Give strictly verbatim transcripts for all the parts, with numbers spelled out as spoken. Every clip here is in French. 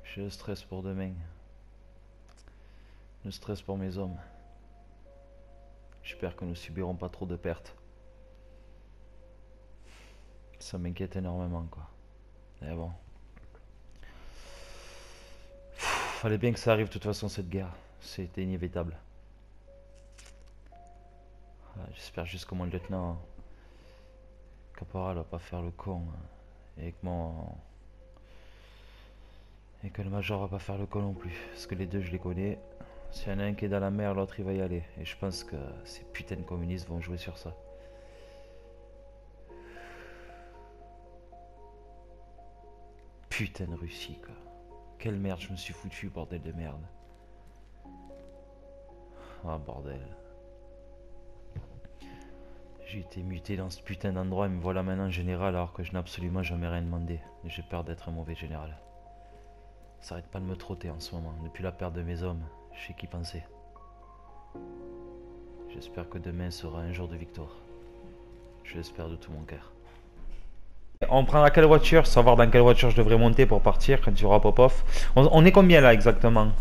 J'ai le stress pour demain. Le stress pour mes hommes. J'espère que nous subirons pas trop de pertes. Ça m'inquiète énormément quoi. Mais bon. Pff, fallait bien que ça arrive de toute façon cette guerre. C'était inévitable. Ouais, j'espère juste que mon lieutenant caporal va pas faire le con. Et que mon... Et que le major va pas faire le con non plus. Parce que les deux je les connais. S'il y en a un qui est dans la mer, l'autre il va y aller. Et je pense que ces putains de communistes vont jouer sur ça. Putain de Russie quoi. Quelle merde je me suis foutu, bordel de merde. Ah bordel. J'ai été muté dans ce putain d'endroit et me voilà maintenant général alors que je n'ai absolument jamais rien demandé. J'ai peur d'être un mauvais général. Ça arrête pas de me trotter en ce moment. Depuis la perte de mes hommes, je sais qu'y penser. J'espère que demain sera un jour de victoire. Je l'espère de tout mon cœur. On prendra quelle voiture? Savoir dans quelle voiture je devrais monter pour partir quand il y aura Popov. On, on est combien là exactement?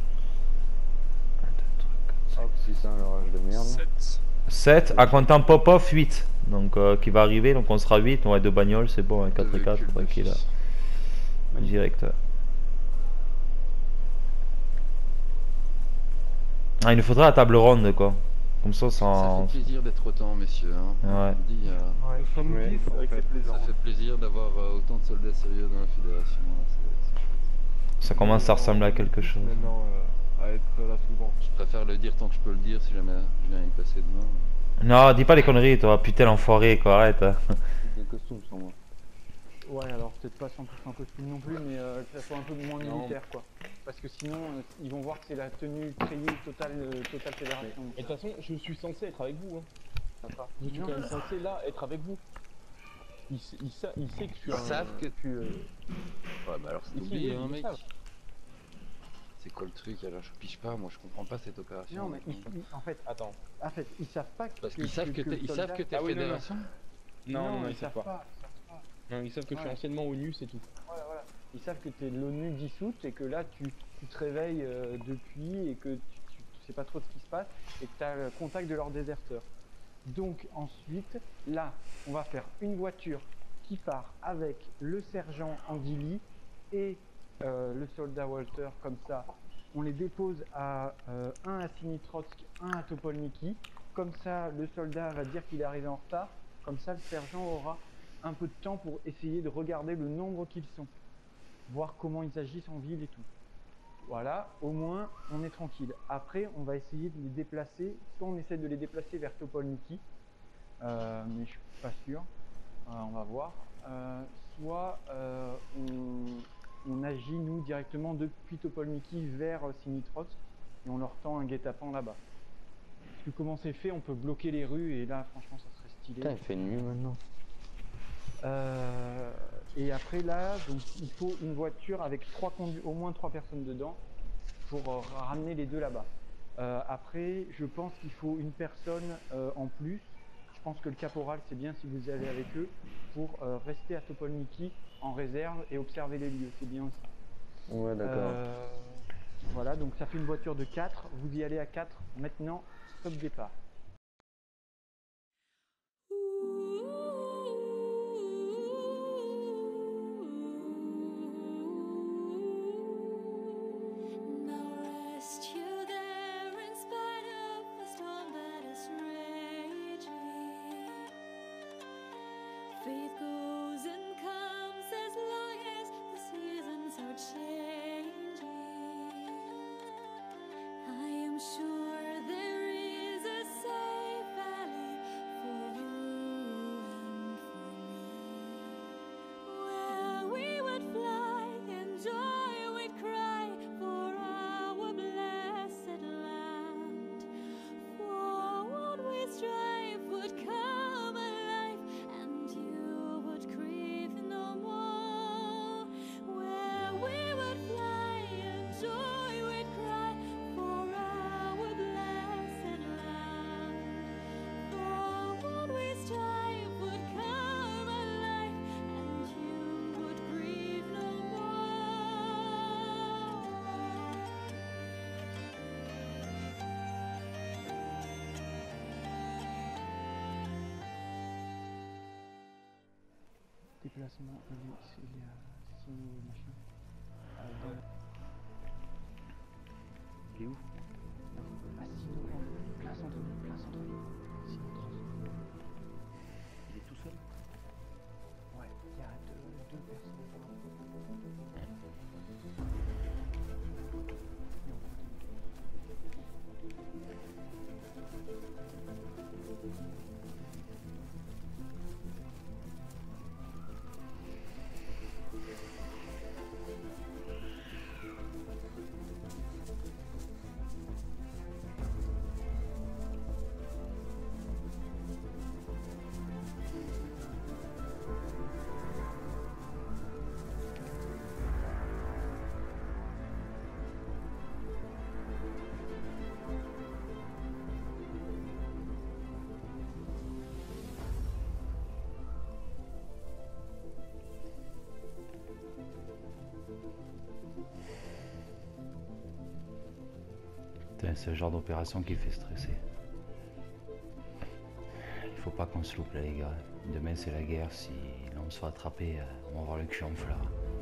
Hop, six cents l'orage de merde. sept. sept, à comptant Popov, huit. Donc euh, qui va arriver, donc on sera huit, on a deux bagnoles, c'est bon, un quatre et quatre, tranquille. Direct. Ah, il nous faudrait la table ronde quoi. Comme ça, sans... Ça fait plaisir d'être autant, messieurs. Hein. Ouais. On dit, euh, Ouais, Nous sommes ouais, dix, en en fait. fait. ça fait plaisir d'avoir euh, autant de soldats sérieux dans la fédération. Là. C'est- c'est- Ça commence à ressembler à quelque chose. Maintenant, euh, à être là souvent. Je préfère le dire tant que je peux le dire si jamais je viens y passer demain. Non, dis pas les conneries toi, putain l'enfoiré quoi, arrête. Des costumes sans moi. Ouais, alors peut-être pas cent pour cent costume non plus, mais euh, que ça soit un peu moins Non. militaire quoi. Parce que sinon, euh, ils vont voir que c'est la tenue treillée totale, euh, totale fédération. Et de toute façon, je suis censé être avec vous. Hein. D'accord. Je suis quand même censé là être avec vous. Il, sait- il, sa- il sait que je suis Ils un... savent que tu... euh, Ouais, bah alors c'est Ici, oublié, ils hein, le mec. savent. C'est quoi le truc alors? Je pige pas, moi je comprends pas cette opération. Non, mais ils- ils- en fait, Attends. en fait, ils savent pas que. Parce qu'ils savent que le t'es ils savent soldat- que t'es Ah oui, non, non. fédération. Non, non, non, ils savent pas. ils savent pas. Non, ils savent que je suis Ouais. anciennement ONU, c'est tout. Voilà, voilà. Ils savent que tu es l'ONU dissoute et que là tu, tu te réveilles euh, depuis et que tu, tu, tu sais pas trop ce qui se passe et que tu as le contact de leurs déserteurs. Donc ensuite, là, on va faire une voiture qui part avec le sergent Andili et euh, le soldat Walter comme ça. On les dépose à euh, un à Sinitrotsk, un à Topolniki. Comme ça, le soldat va dire qu'il est arrivé en retard. Comme ça, le sergent aura un peu de temps pour essayer de regarder le nombre qu'ils sont, voir comment ils agissent en ville et tout. Voilà, au moins on est tranquille. Après, on va essayer de les déplacer. Soit on essaie de les déplacer vers Topolniki, euh, mais je suis pas sûr. Euh, on va voir. Euh, soit euh, on, on agit nous directement depuis Topolniki vers euh, Sinitrotsk et on leur tend un guet-apens là-bas. Parce que comment c'est fait, on peut bloquer les rues et là, franchement, ça serait stylé. Putain, il fait nuit maintenant. Euh, et après là, donc il faut une voiture avec trois conduits, au moins trois personnes dedans pour euh, ramener les deux là-bas. Euh, après, je pense qu'il faut une personne euh, en plus. Je pense que le caporal, c'est bien si vous allez avec eux pour euh, rester à Topolniki en réserve et observer les lieux. C'est bien aussi. Ouais, d'accord. Euh, voilà, donc ça fait une voiture de quatre. Vous y allez à quatre. Maintenant, stop départ. Faith goes and comes as long as the seasons are changing. I am sure there is a safe valley for you and for me, where we would fly and joy would cry for our blessed land. For what we strive would come alive, and you would Emplacement, il est, il est à six machin. Euh, dans... Il est où? À six novembre, plein centre-ville, plein centre-ville. six trente. Il est tout seul? Ouais, il y a deux, deux personnes. Putain, c'est le genre d'opération qui fait stresser. Il faut pas qu'on se loupe là les gars. Demain c'est la guerre, si là, on se fait attraper, euh, on va avoir le cul en fleurs.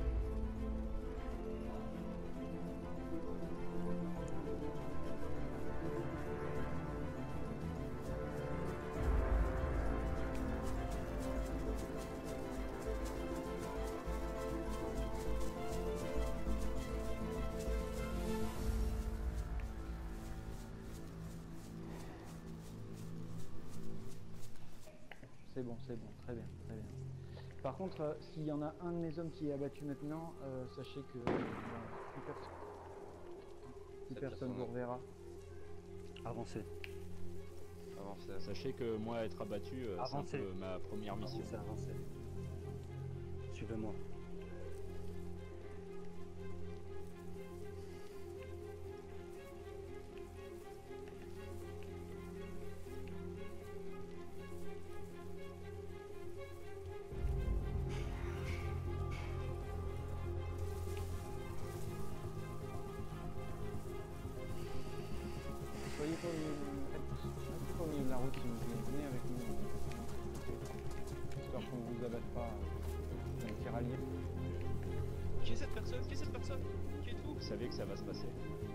C'est bon, c'est bon, très bien, très bien. Par contre, euh, s'il y en a un de mes hommes qui est abattu maintenant, euh, sachez que euh, plus personne, plus Cette personne vous personne. reverra. Avancez. Avancez. Sachez que moi, être abattu, euh, c'est un Avancez. peu ma première mission. Avancez, avancez. Suivez-moi. Soyez pas au milieu, restez pas au milieu de la route si vous voulez, venez avec nous. Histoire qu'on ne vous abatte pas euh, un tiraillier. Qui est cette personne? Qui est cette personne? Qui êtes-vous? Vous savez que ça va se passer.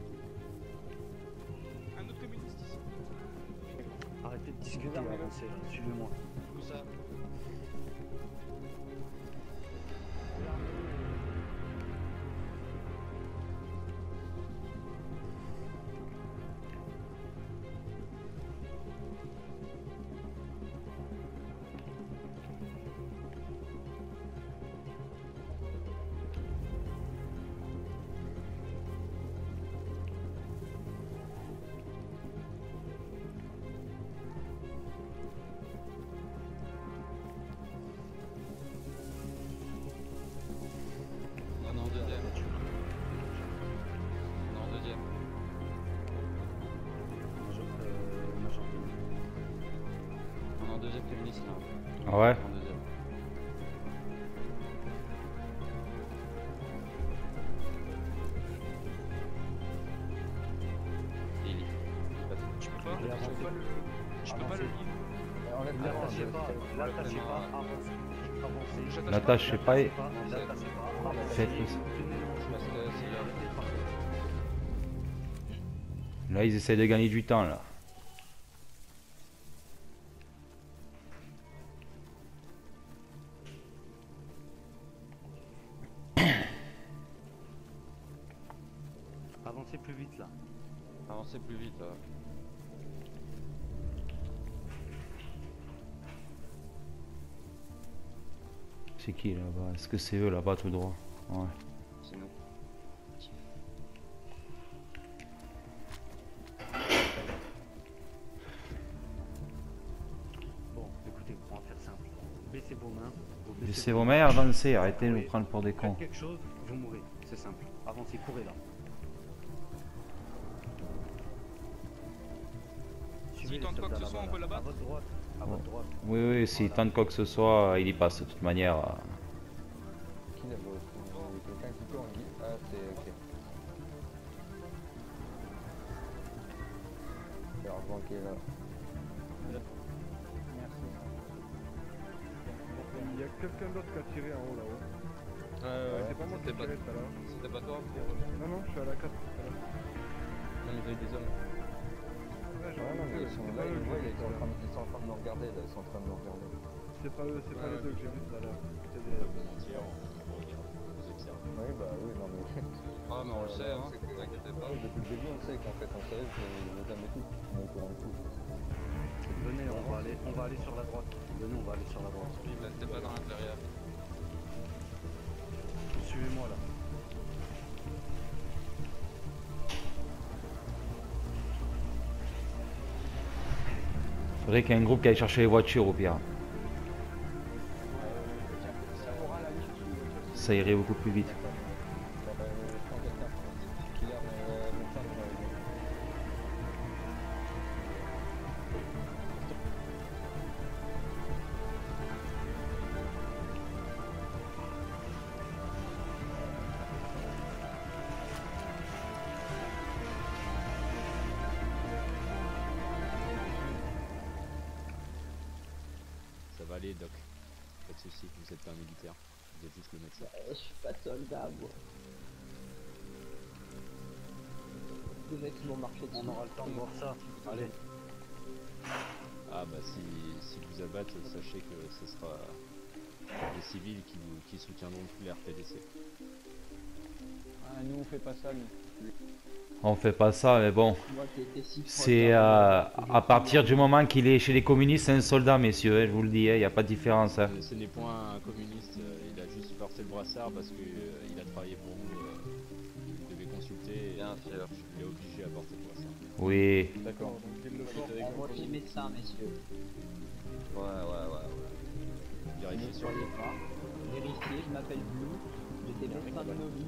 Un autre communiste ici. Arrêtez de discuter, Désarmez-le. avancez là. Suivez-moi. Où ça? On est en deuxième. On est en deuxième. Major, euh, Major. On est en deuxième communiste là. Ah ouais? En deuxième. Et il est- Je peux pas, Il est je avancé. peux pas le, je peux pas le livre. Enlève la L'attachez main, pas, je- l'attachez je- pas, avancez. Avancez. J'attache L'attachez pas et L'attachez pas, avancez. faites-le. Parce que c'est là. Là ils essaient de gagner du temps là. Avancez plus vite là. Avancez plus vite là. C'est qui là-bas? Est-ce que c'est eux là-bas tout droit? Ouais. C'est nous. Bon, écoutez, on va faire simple. Baissez vos mains. vous Laissez vos mains, avancez, arrêtez de nous prendre pour des cons. Faites quelque chose, vous mourrez. C'est simple. Avancez, courez là. Suivez S'il les tente quoi que soldats ce soit, là-bas, on peut là. l'abattre À votre droite. À votre droite. Oui, oui, s'il tente quoi que ce soit, il y passe de toute manière. euh. Qui l'a volé? Il y a quelqu'un qui peut, on dit. Ah, c'est ok. C'est l'argent qui est là. Merci. quelqu'un d'autre qui a tiré en haut là-haut. Euh, C'est pas moi qui ai c'était pas, tiré tout à l'heure. c'était pas toi. Non, non, je suis à la quatre tout à l'heure. Non, mais t'as eu des hommes. Ouais, j'ai Ouais, non, mais vu, ils sont c'est là, pas eux ils que voient, j'ai vu ils tout sont à en train l'heure. de- ils sont en train de me regarder là, ils sont en train de me regarder. C'est pas eux, c'est pas les deux que j'ai vu tout à l'heure. C'était des... Pas vous mentir, on vous regarde, on vous observe. Oui, bah oui, non mais. Ah, mais on le sait, hein, C'est que- ne t'inquiétez pas. Oui, depuis le début, on sait qu'en fait, on sait, je ne jamais tout. On est au courant de tout. Venez, on va aller, on va aller sur la droite. Venez, on va aller sur la droite. Restez pas dans l'intérieur. Suivez-moi là. Faudrait qu'il y ait un groupe qui aille chercher les voitures au pire. Ça aura la liste sur les voitures. Ça irait beaucoup plus vite. Euh, je prends quelqu'un. Killer, euh, mon femme, euh, Ça va aller, Doc. Pas de soucis, vous êtes pas un militaire. Vous êtes juste le médecin. Je suis pas soldat, moi. Les mecs qui m'ont marché dessus. On aura le temps de voir ça. Allez. Ah bah si, si vous abattent, sachez que ce sera des civils qui, vous, qui soutiendront tous les R P D C. Ah, nous on fait pas ça, nous. On fait pas ça, mais bon. Moi qui étais si proche C'est d'un euh, mec, que je à partir suis- du moment qu'il est chez les communistes, c'est un soldat, messieurs, hein, je vous le dis, il n'y a pas de différence. hein. Euh, Ce n'est point un communiste, euh, il a juste porté le brassard parce qu'il a travaillé pour vous. euh, Vous devez consulter, et Bien sûr. il est obligé à porter le brassard. Oui. D'accord, donc il le porte. Ah, moi je suis médecin, messieurs. Ouais, ouais, ouais, ouais. Ne Vérifiez sur soyez pas. Vérifiez, je m'appelle Blue. J'étais médecin de Novi.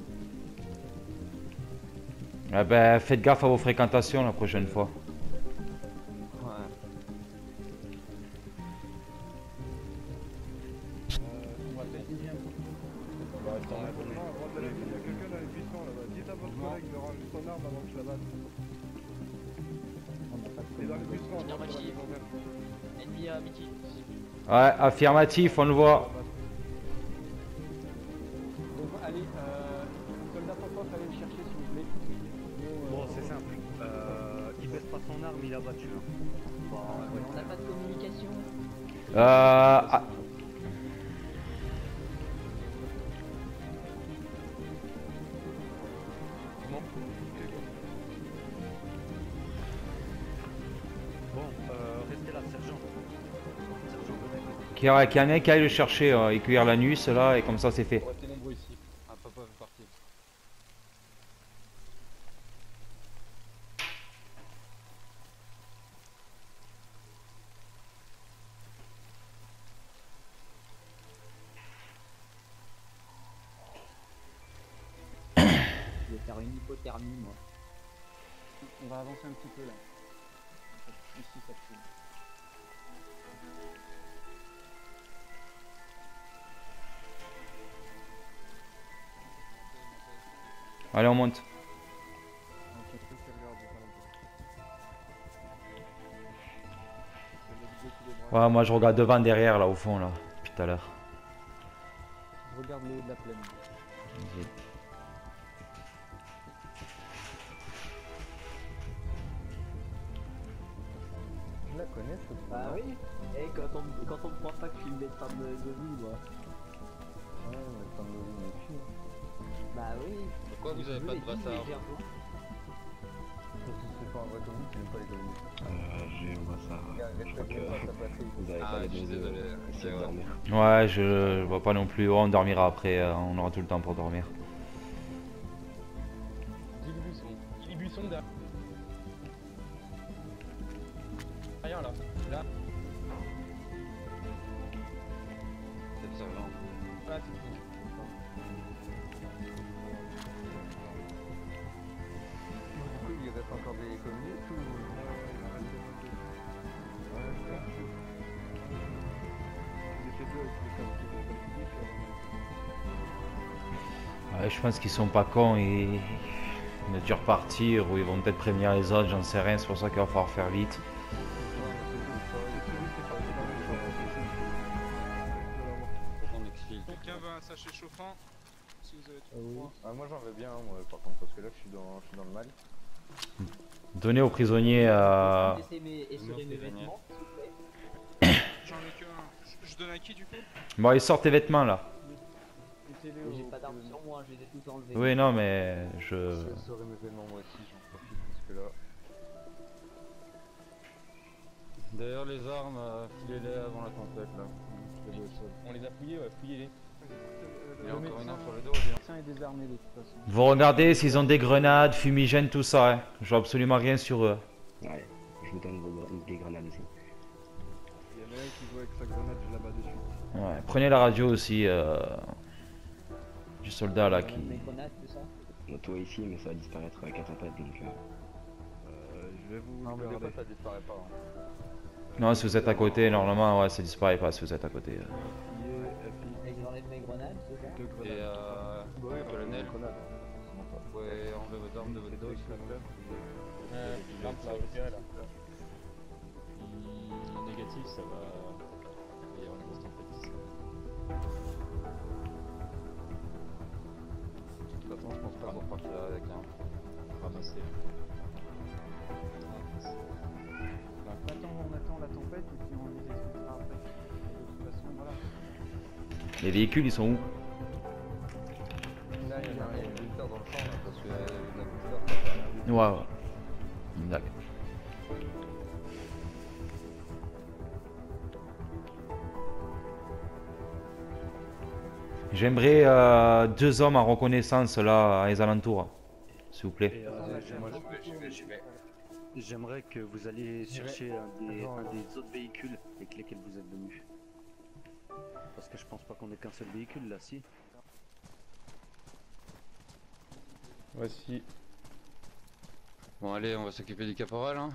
Ah ben, faites gaffe à vos fréquentations la prochaine fois. Ouais. On va peut-être y un peu. On va attendre un peu. Il y a quelqu'un dans les buissons là-bas. Dites à votre collègue de ranger son arme avant que je la batte. Il est dans les buissons, à droite de la maison verte. Ennemi à midi. Ouais, affirmatif, on le voit. Donc allez, euh, soldat Popoff, allez le chercher si vous voulez. Nous, Bon, euh, c'est simple. Euh, il baisse pas son arme, il a battu. hein. Bah, ouais. On n'a pas de communication. Euh, ah, Bon, euh, restez là, sergent. Sergent, venez. qu'il y en a- qu'il y en ait qui aille le chercher euh, et cuire l'anus là, et comme ça c'est fait. Restez nombreux ici. Ah, papa veut partir. Je vais faire une hypothermie, moi. on va avancer un petit peu là. Ici ça pue. Allez, on monte. Ouais, moi je regarde devant, derrière là au fond là, depuis tout à l'heure. Je regarde le haut de la plaine. Je la connais, cette Bah femme. oui. Et quand on, quand on me croit pas que je suis le médecin de Novi, moi. Ouais, mais comme le lit, mais fille. Bah oui. Pourquoi vous avez pas de brassard? Surtout si c'est pas un vrai communiste, il aime pas les communistes. Euh, j'ai un brassard. Regarde, Je crois respecte pas que sa patrie. vous avez Ah, pas les je suis deux désolé. de essayer de Ok, ouais. dormir. Ouais, je, je vois pas non plus. Oh, on dormira après, euh, on aura tout le temps pour dormir. Dis les buissons. Dis les buissons derrière. Rien là. Là. C'est le sergent. Là, c'est tout. Du coup, il reste encore des communistes ou... Ouais, je pense qu'ils sont pas cons et ils ont dû repartir ou ils vont peut-être prévenir les autres, j'en sais rien, c'est pour ça qu'il va falloir faire vite. Pourquoi on est un sachet chauffant. Si vous avez Ah tout oui. froid. Ah, moi j'en veux bien, moi, par contre, parce que là je suis dans, je suis dans le mal. Donnez aux prisonniers à... Laissez mes, essorez mes vêtements, s'il vous plaît. J'en ai que un. Je- Je donne à qui du coup? Bon, ils sortent tes vêtements là. Mettez-les Mais J'ai au pas d'armes prisonnier. sur moi, je les ai tous enlevés. Oui, non, mais je... Ça serait mes vêtements, moi aussi, j'en profite, parce que là... D'ailleurs, les armes, euh, filez-les avant la tempête là. Je les mets au sol. On les a fouillés, ouais, fouillez-les. Il y a Le encore une médecin- arme sur le dos, Le bien. médecin est désarmé de toute façon. Vous regardez s'ils ont des grenades, fumigènes, tout ça. Hein. Je vois absolument rien sur eux. Ouais, je vous donne vos gre- des grenades aussi. Il y en a un qui joue avec sa grenade, je la bats de suite. Ouais. Prenez la radio aussi euh, du soldat là qui... Mes grenades, tout ça. On toi ici, mais ça va disparaître avec la tempête, donc... Euh... Euh, je vais vous Non, mais des garder. fois ça disparaît pas. Hein. Non, si vous êtes à côté, normalement, ouais, ça disparaît pas si vous êtes à côté. euh. Et j'enlève mes grenades, c'est ça? Deux Et grenades. euh, Oui, colonel, grenade. vous pouvez enlever votre arme de votre dos s'il vous plaît. Euh, l'arme, là, récupérez là. Hmm, négatif, ça va. Il va y avoir une grosse tempête ici. De toute façon, je pense pas qu'on repartira avec un... Ramasser. Attends, on attend la tempête et puis on les expliquera après. De toute façon, voilà. Les véhicules, ils sont où? Là, il y a un bulldozer dans le champ, là, parce que euh, la bulldozer, ça fait rien du tout. Ouais, ouais. D'accord. J'aimerais euh, deux hommes en reconnaissance là, à les alentours, s'il vous plaît. Et, euh, moi, je vais- je vais- J'aimerais que vous alliez chercher un des, un des autres véhicules avec lesquels vous êtes venus. Parce que je pense pas qu'on ait qu'un seul véhicule là, si. Voici. Bon, allez, on va s'occuper du caporal, hein.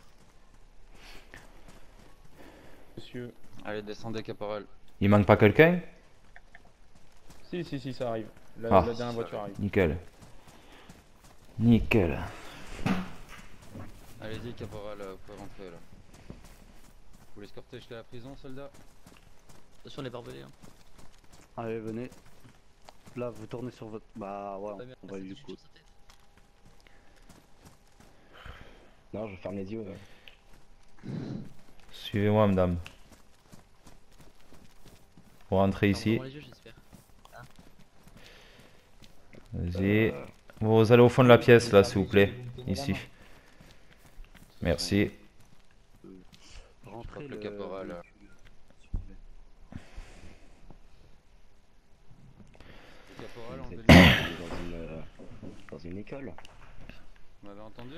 Monsieur. Allez, descendez, caporal. Il manque pas quelqu'un? Si, si, si, ça arrive. La, Ah. la dernière voiture arrive. Nickel. Nickel. Allez-y, caporal, euh, vous pouvez rentrer là. Vous l'escortez jusqu'à la prison, soldat? Attention les barbelés. Hein. Allez, venez. Là, vous tournez sur votre... Bah ouais, Pas bien, on va c'est du juste coup. sur sa tête. Non, je ferme les yeux. euh. Suivez-moi, madame. Pour rentrer Ferme ici. vraiment les yeux, j'espère. Hein. Vas-y. Vous allez au fond de la pièce là, s'il vous plaît. Ici. Merci. Rentrez le le caporal. véhicule, s'il vous plaît. Le caporal, Vous enlevez êtes le... dans une, euh, dans une école. Vous m'avez entendu?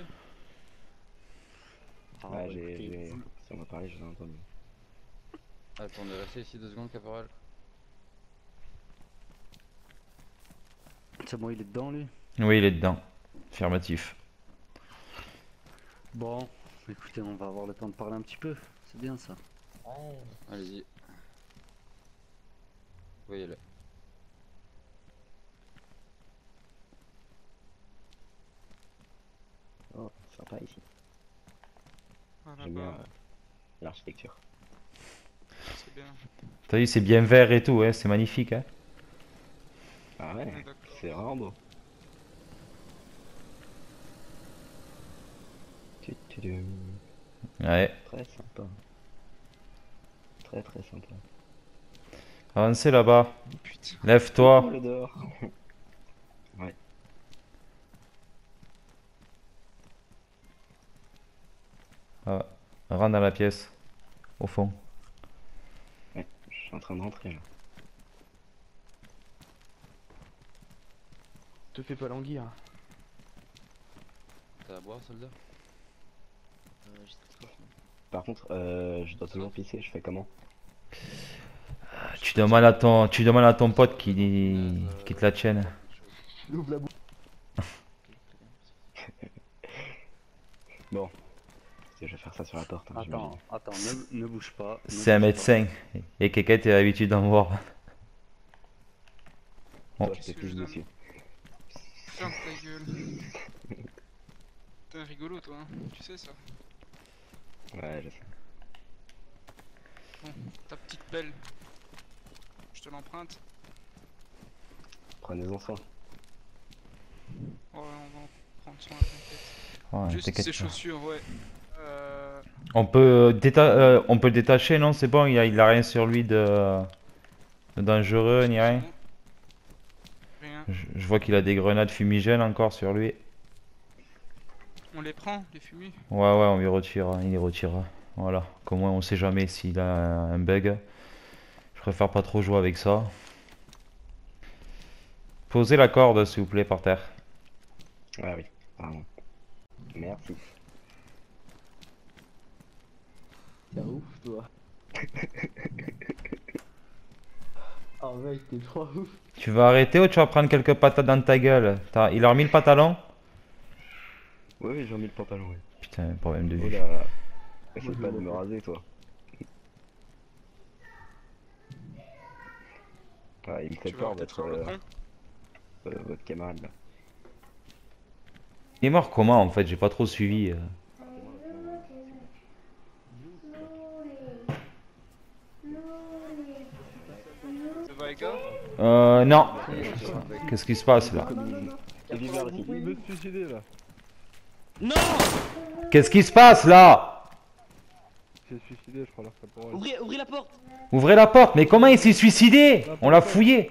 Ah, Ouais, bah, j'ai... écoutez, j'ai- vous- Si on m'a parlé, j'ai entendu. Attendez, restez ici deux secondes, caporal. C'est bon, il est dedans lui. Oui, il est dedans. Affirmatif. Bon, écoutez, on va avoir le temps de parler un petit peu. C'est bien ça. Allez-y. Voyez-le. Oh, sympa ici. Voilà, J'aime bien bah, euh, l'architecture. c'est bien. T'as vu, c'est bien vert et tout, hein, c'est magnifique. Hein. Ah ouais, D'accord. c'est vraiment beau. Tu- tu- tu- Ouais. Très sympa. Très très sympa. Avancez là-bas. Putain. Lève-toi. Oh, le dehors. Ouais. Ah, rentre dans la pièce. Au fond. Ouais, je suis en train de rentrer là. Te fais pas languir. T'as à boire, soldat? Euh, j'ai très soif, hein. Par contre, euh, je dois toujours pisser, je fais comment? Tu demandes à ton, tu demandes à ton pote qui, qui te la tienne. Ouvre la bouche. Bon. Je vais faire ça sur la porte. Hein, Attends, attends, ne, ne bouge pas. ne C'est un bouge pas. médecin. Et quelqu'un qui a l'habitude d'en voir. Bon. Toi, je t'ai plus dessus. Ferme ta gueule. T'es un rigolo, toi, hein. Tu sais ça. Ouais, je sais. Bon, ta petite pelle. Je te l'emprunte. Prenez-en soin. Ouais, on va en prendre soin, t'inquiète. Ouais, Juste t'inquiète ces pas. chaussures, ouais. Euh... On peut, déta euh, on peut le détacher, non? C'est bon, il a, il a rien sur lui de, de dangereux ni rien. Rien. Je, je vois qu'il a des grenades fumigènes encore sur lui. On les prend, les fumis? Ouais, ouais, on lui retire, il les retirera. Voilà, comme moi on sait jamais s'il a un bug. Je préfère pas trop jouer avec ça. Posez la corde s'il vous plaît par terre. Ah oui, pardon. Merci. T'es ouf, toi. Ah mec, t'es trop ouf. Tu vas arrêter ou tu vas prendre quelques patates dans ta gueule? T'as- Il a remis le pantalon? Ouais, oui, j'ai remis le pantalon, ouais. Putain, problème de Oh vue. là, essaie pas de me raser, toi. Ah, il me fait Tu vas peur peut-être votre, faire le euh, con. euh, votre camarade là. Il est mort comment en fait? J'ai pas trop suivi. euh. Ça va, les gars? Euh, non. Qu'est-ce qui se passe là? Et vive la Russie. Vous pouvez me suicider là. Non! Qu'est-ce qui se passe là? J'ai suicidé, je crois, là, ça pourrait. Ouvrez, ouvrez la porte! Ouvrez la porte, mais comment il s'est suicidé? On l'a fouillé.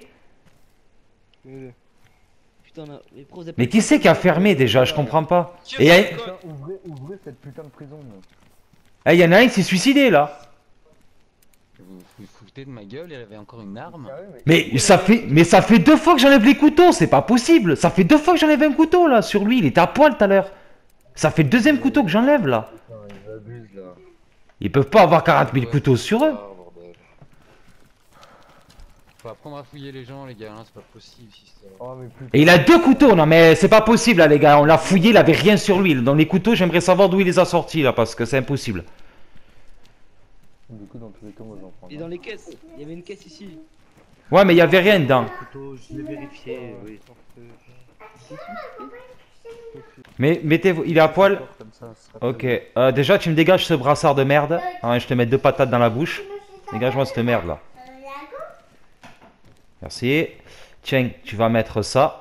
Putain, mais mais pourquoi vous avez Mais pas- qui c'est qui a fermé déjà? Je comprends pas. Et il y, a- Putain, ouvrez, ouvrez cette putain de prison. là. eh, y en a un qui s'est suicidé là. Vous vous foutez de ma gueule, il avait encore une arme. Mais ça fait, mais ça fait deux fois que j'enlève les couteaux, c'est pas possible. Ça fait deux fois que j'enlève un couteau là sur lui. Il était à poil tout à l'heure. Ça fait le deuxième couteau que j'enlève là. Putain, ils abusent là. Ils peuvent pas avoir quarante mille couteaux sur eux. Faut apprendre à fouiller les gens, les gars, hein, c'est pas possible. Si c'est- Oh, mais putain. Et il a deux couteaux, non mais c'est pas possible là les gars. On l'a fouillé, il avait rien sur lui. Dans les couteaux, j'aimerais savoir d'où il les a sortis là parce que c'est impossible. Du coup, dans tous les cas, moi j'en prends. Et dans les caisses, il y avait une caisse ici. Ouais, mais il y avait rien dedans. Couteau, je l'ai vérifié, oui. Mais mettez-vous, il est à poil. Ok. Euh, déjà, tu me dégages ce brassard de merde. Hein, je te mets deux patates dans la bouche. Dégage-moi cette merde là. Merci. Tiens, tu vas mettre ça.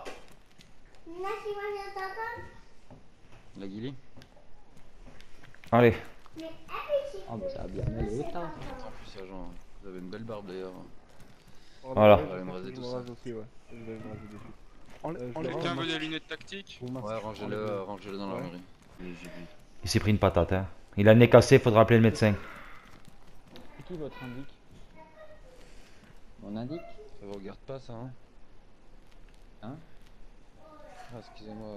La guilly. Allez. Ah bah ça a bien aller autant. En plus, sergent, vous avez une belle barbe d'ailleurs. Voilà. On va aller me raser Je tout me ça. rase aussi, ouais. Je vais me raser dessus. Enlè- Euh, je enlève- le Quelqu'un rase. veut des lunettes tactiques? Ouais, rangez-le euh, rangez-le dans Ouais. l'armoire. J'ai vu. Il s'est pris une patate. Hein. Il a le nez cassé, faudra appeler le médecin. C'est qui votre indique? Mon indique? Ça vous regarde pas ça, hein? Hein? Ah, excusez-moi.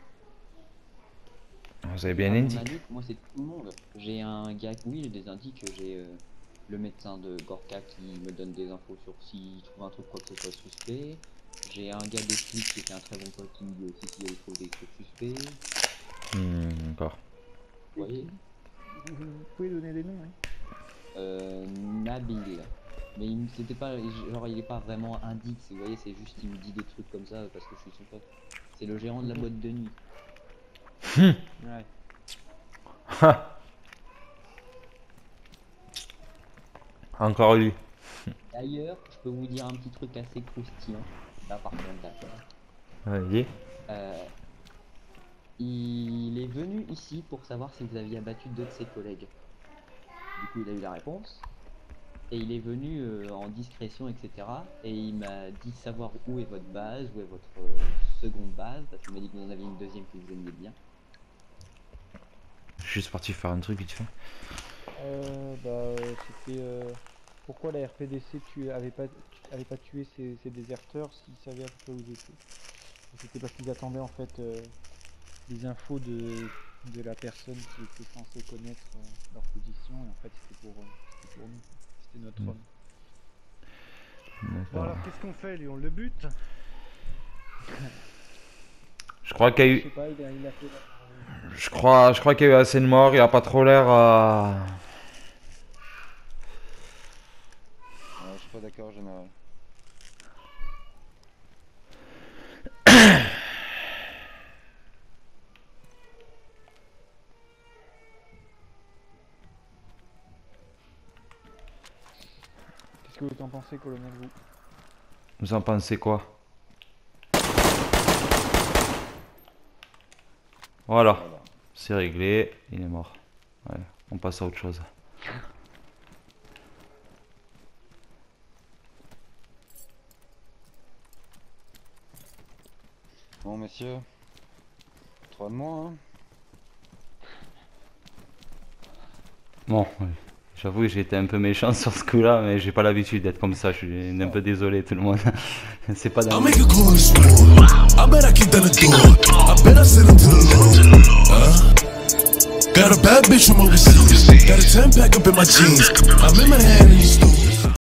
Vous avez bien Ah, mon indiqué. indique, moi c'est tout le monde. J'ai un gars, oui, j'ai des indiques, j'ai euh, le médecin de Gorka qui me donne des infos sur s'il trouve un truc quoi que ce soit suspect. J'ai un gars des flics qui était un très bon pote qui me dit aussi s'il trouve des trucs suspects. Hmm, encore. Vous voyez? Vous pouvez donner des noms, hein? Euh, Nabil. Mais il me- c'était pas, genre il est pas vraiment indique, c'est- vous voyez, c'est juste il me dit des trucs comme ça parce que je suis son pote. C'est le gérant de la boîte de nuit. Hum. Ouais. Encore lui. D'ailleurs, je peux vous dire un petit truc assez croustillant. Là par contre, d'accord. Vas-y. Euh, il est venu ici pour savoir si vous aviez abattu deux de ses collègues. Du coup, il a eu la réponse. Et il est venu euh, en discrétion, et cetera. Et il m'a dit savoir où est votre base, où est votre euh, seconde base, parce qu'il m'a dit que vous en aviez une deuxième que vous aimiez bien. Je suis juste parti faire un truc vite fait. Euh, bah, euh, c'était euh, pourquoi la R P D C tu avait pas, avait pas tué ses, ses déserteurs s'ils savaient à peu près où ils étaient. C'était parce qu'ils attendaient en fait euh, des infos de, de la personne qui était censée connaître euh, leur position et en fait c'était pour, euh, c'était pour nous. C'était notre Mm. homme. Bon, D'accord. alors qu'est-ce qu'on fait, lui? On le bute? Je crois qu'il y a Je eu. sais pas, il a, il a fait la... Je crois, je crois qu'il y a eu assez de morts. Il a pas trop l'air à. Ouais, je suis pas d'accord, général. Qu'est-ce que vous en pensez, colonel, vous? Vous en pensez quoi? Voilà, c'est réglé, il est mort. Ouais, on passe à autre chose. Bon, messieurs, trois de moi, hein. Bon, ouais. J'avoue que j'ai été un peu méchant sur ce coup là, mais j'ai pas l'habitude d'être comme ça, je suis un peu désolé tout le monde. C'est pas dans make a call this war. I bet I kick down the door. I bet I send him to the Lord. Uh, got a bad bitch from overseas. Got a ten pack up in my jeans. I'm in my hand in the store.